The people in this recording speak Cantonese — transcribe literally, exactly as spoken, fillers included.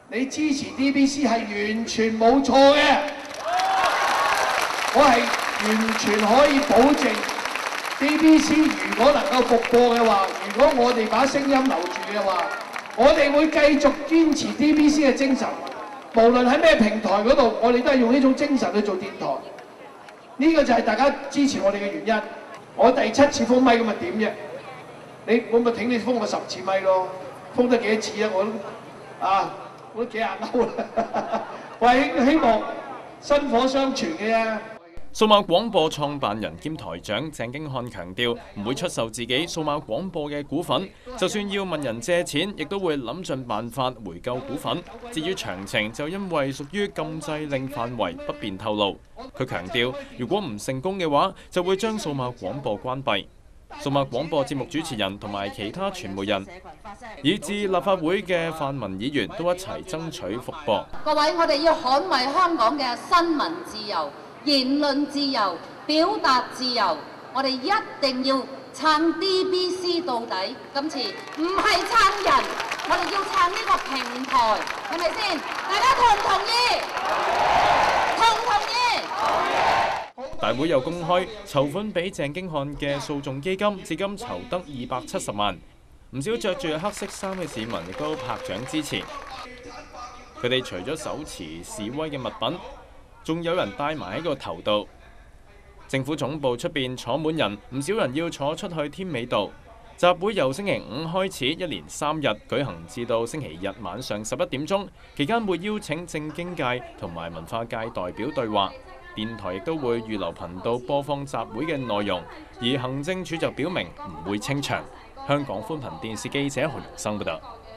你支持 D B C 係完全冇錯嘅，我係完全可以保證 D B C 如果能夠復播嘅話，如果我哋把聲音留住嘅話，我哋會繼續堅持 D B C 嘅精神，無論喺咩平台嗰度，我哋都係用呢種精神去做電台。呢個就係大家支持我哋嘅原因。我第七次封咪咁咪點啫？你我咪挺你封我十次咪咯，封得幾多次啊？我都啊，我都幾廿歐啦。我係希望薪火相傳嘅啫。 數碼廣播創辦人兼台長鄭經翰強調，唔會出售自己數碼廣播嘅股份，就算要問人借錢，亦都會諗盡辦法回購股份。至於詳情，就因為屬於禁制令範圍，不便透露。佢強調，如果唔成功嘅話，就會將數碼廣播關閉。數碼廣播節目主持人同埋其他傳媒人，以至立法會嘅泛民議員都一齊爭取復播。 各位，我哋要捍衛香港嘅新聞自由、言論自由、表達自由，我哋一定要撐 D B C 到底。今次唔係撐人，我哋要撐呢個平台，係咪先？大家同唔同意？同唔同意？ 大會又公開籌款俾鄭經翰嘅訴訟基金，至今籌得二百七十萬。唔少着住黑色衫嘅市民亦都拍掌支持。佢哋除咗手持示威嘅物品，仲有人戴埋喺個頭度。政府總部出邊坐滿人，唔少人要坐出去添美道。集會由星期五開始，一連三日舉行，至到星期日晚上十一點鐘。期間會邀請政經界同埋文化界代表對話。電台亦都會預留頻道播放集會嘅內容，而行政署就表明唔會清場。香港寬頻電視記者何榮生報道。